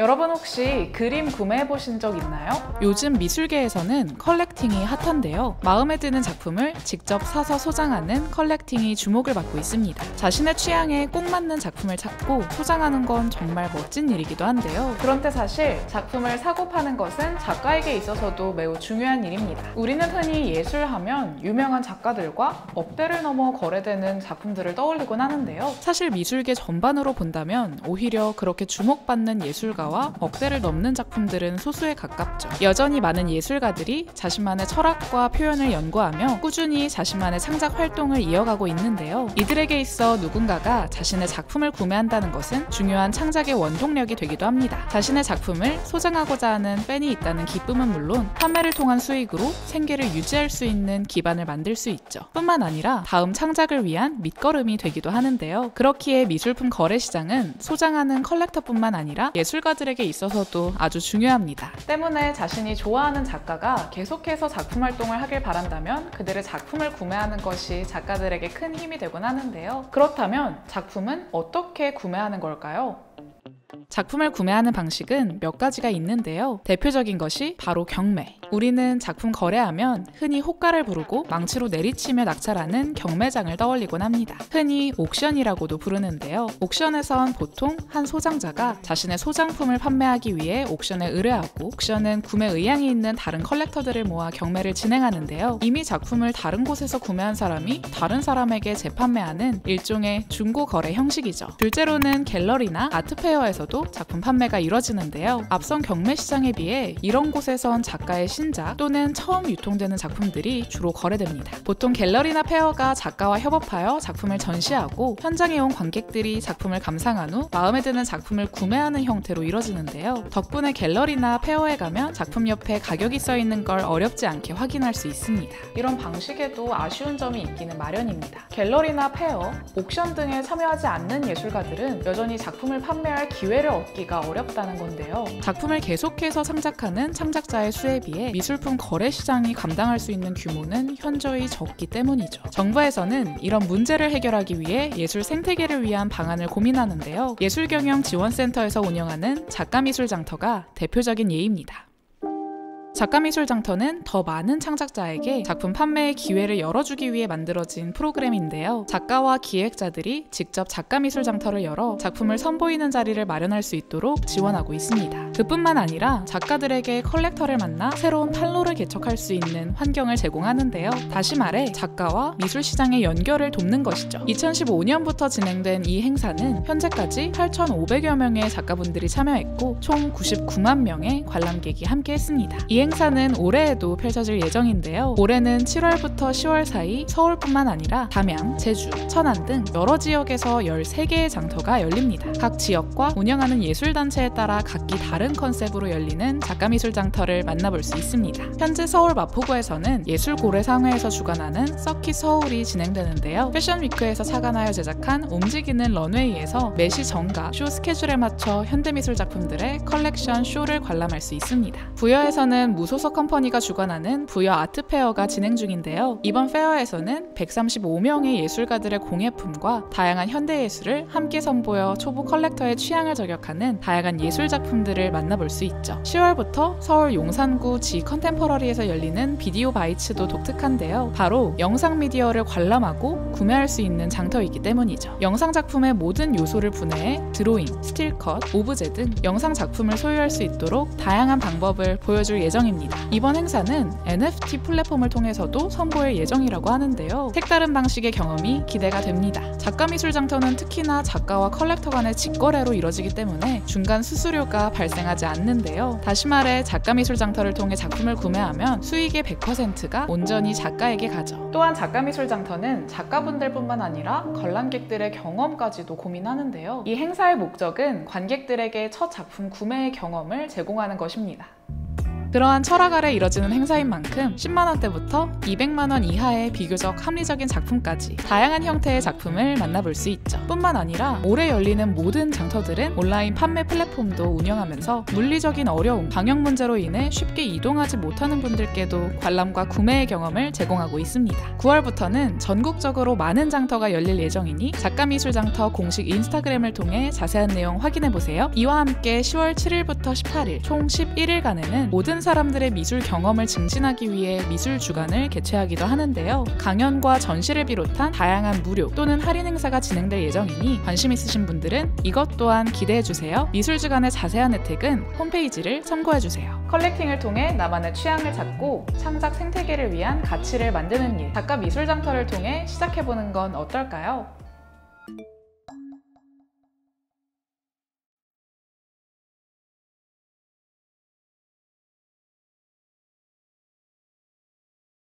여러분 혹시 그림 구매해 보신 적 있나요? 요즘 미술계에서는 컬렉팅이 핫한데요. 마음에 드는 작품을 직접 사서 소장하는 컬렉팅이 주목을 받고 있습니다. 자신의 취향에 꼭 맞는 작품을 찾고 소장하는 건 정말 멋진 일이기도 한데요. 그런데 사실 작품을 사고 파는 것은 작가에게 있어서도 매우 중요한 일입니다. 우리는 흔히 예술하면 유명한 작가들과 억대를 넘어 거래되는 작품들을 떠올리곤 하는데요. 사실 미술계 전반으로 본다면 오히려 그렇게 주목받는 예술가와 억대를 넘는 작품들은 소수에 가깝죠. 여전히 많은 예술가들이 자신만의 철학과 표현을 연구하며 꾸준히 자신만의 창작 활동을 이어가고 있는데요. 이들에게 있어 누군가가 자신의 작품을 구매한다는 것은 중요한 창작의 원동력이 되기도 합니다. 자신의 작품을 소장하고자 하는 팬이 있다는 기쁨은 물론 판매를 통한 수익으로 생계를 유지할 수 있는 기반을 만들 수 있죠. 뿐만 아니라 다음 창작을 위한 밑거름이 되기도 하는데요. 그렇기에 미술품 거래 시장은 소장하는 컬렉터뿐만 아니라 예술가들에게 있어서도 아주 중요합니다. 때문에 자신이 좋아하는 작가가 계속해서 작품 활동을 하길 바란다면 그들의 작품을 구매하는 것이 작가들에게 큰 힘이 되곤 하는데요. 그렇다면 작품은 어떻게 구매하는 걸까요? 작품을 구매하는 방식은 몇 가지가 있는데요. 대표적인 것이 바로 경매. 우리는 작품 거래하면 흔히 호가를 부르고 망치로 내리치며 낙찰하는 경매장을 떠올리곤 합니다. 흔히 옥션이라고도 부르는데요. 옥션에선 보통 한 소장자가 자신의 소장품을 판매하기 위해 옥션에 의뢰하고 옥션은 구매 의향이 있는 다른 컬렉터들을 모아 경매를 진행하는데요. 이미 작품을 다른 곳에서 구매한 사람이 다른 사람에게 재판매하는 일종의 중고 거래 형식이죠. 둘째로는 갤러리나 아트페어에서도 작품 판매가 이뤄지는데요. 앞선 경매 시장에 비해 이런 곳에선 작가의 신작 또는 처음 유통되는 작품들이 주로 거래됩니다. 보통 갤러리나 페어가 작가와 협업하여 작품을 전시하고 현장에 온 관객들이 작품을 감상한 후 마음에 드는 작품을 구매하는 형태로 이뤄지는데요. 덕분에 갤러리나 페어에 가면 작품 옆에 가격이 써 있는 걸 어렵지 않게 확인할 수 있습니다. 이런 방식에도 아쉬운 점이 있기는 마련입니다. 갤러리나 페어, 옥션 등에 참여하지 않는 예술가들은 여전히 작품을 판매할 기회를 얻기가 어렵다는 건데요. 작품을 계속해서 창작하는 창작자의 수에 비해 미술품 거래 시장이 감당할 수 있는 규모는 현저히 적기 때문이죠. 정부에서는 이런 문제를 해결하기 위해 예술 생태계를 위한 방안을 고민하는데요. 예술경영지원센터에서 운영하는 작가미술장터가 대표적인 예입니다. 작가미술장터는 더 많은 창작자에게 작품 판매의 기회를 열어주기 위해 만들어진 프로그램인데요. 작가와 기획자들이 직접 작가미술장터를 열어 작품을 선보이는 자리를 마련할 수 있도록 지원하고 있습니다. 그뿐만 아니라 작가들에게 컬렉터를 만나 새로운 판로를 개척할 수 있는 환경을 제공하는데요. 다시 말해 작가와 미술시장의 연결을 돕는 것이죠. 2015년부터 진행된 이 행사는 현재까지 8,500여 명의 작가분들이 참여했고 총 99만 명의 관람객이 함께했습니다. 이 행사는 올해에도 펼쳐질 예정인데요. 올해는 7월부터 10월 사이 서울뿐만 아니라 담양, 제주, 천안 등 여러 지역에서 13개의 장터가 열립니다. 각 지역과 운영하는 예술단체에 따라 각기 다른 컨셉으로 열리는 작가미술장터를 만나볼 수 있습니다. 현재 서울 마포구에서는 예술고래상회에서 주관하는 서킷 서울이 진행되는데요. 패션위크에서 착안하여 제작한 움직이는 런웨이에서 매시 정가 쇼 스케줄에 맞춰 현대미술 작품들의 컬렉션 쇼를 관람할 수 있습니다. 부여에서는 무소속 컴퍼니가 주관하는 부여 아트페어가 진행 중인데요. 이번 페어에서는 135명의 예술가들의 공예품과 다양한 현대예술을 함께 선보여 초보 컬렉터의 취향을 저격하는 다양한 예술 작품들을 만나볼 수 있죠. 10월부터 서울 용산구 지 컨템퍼러리에서 열리는 비디오 바이츠도 독특한데요. 바로 영상 미디어를 관람하고 구매할 수 있는 장터이기 때문이죠. 영상 작품의 모든 요소를 분해해 드로잉, 스틸컷, 오브제 등 영상 작품을 소유할 수 있도록 다양한 방법을 보여줄 예정입니다. 이번 행사는 NFT 플랫폼을 통해서도 선보일 예정이라고 하는데요. 색다른 방식의 경험이 기대가 됩니다. 작가미술장터는 특히나 작가와 컬렉터 간의 직거래로 이뤄지기 때문에 중간 수수료가 발생하지 않는데요. 다시 말해 작가미술장터를 통해 작품을 구매하면 수익의 100%가 온전히 작가에게 가죠. 또한 작가미술장터는 작가분들뿐만 아니라 관람객들의 경험까지도 고민하는데요. 이 행사의 목적은 관객들에게 첫 작품 구매의 경험을 제공하는 것입니다. 그러한 철학 아래 이뤄지는 행사인 만큼 10만원대부터 200만원 이하의 비교적 합리적인 작품까지 다양한 형태의 작품을 만나볼 수 있죠. 뿐만 아니라 올해 열리는 모든 장터들은 온라인 판매 플랫폼도 운영하면서 물리적인 어려움, 방역 문제로 인해 쉽게 이동하지 못하는 분들께도 관람과 구매의 경험을 제공하고 있습니다. 9월부터는 전국적으로 많은 장터가 열릴 예정이니 작가미술장터 공식 인스타그램을 통해 자세한 내용 확인해보세요. 이와 함께 10월 7일부터 18일 총 11일간에는 모든 사람들의 미술 경험을 증진하기 위해 미술 주간을 개최하기도 하는데요. 강연과 전시를 비롯한 다양한 무료 또는 할인 행사가 진행될 예정이니 관심 있으신 분들은 이것 또한 기대해주세요. 미술 주간의 자세한 혜택은 홈페이지를 참고해주세요. 컬렉팅을 통해 나만의 취향을 찾고 창작 생태계를 위한 가치를 만드는 일, 작가 미술장터를 통해 시작해보는 건 어떨까요?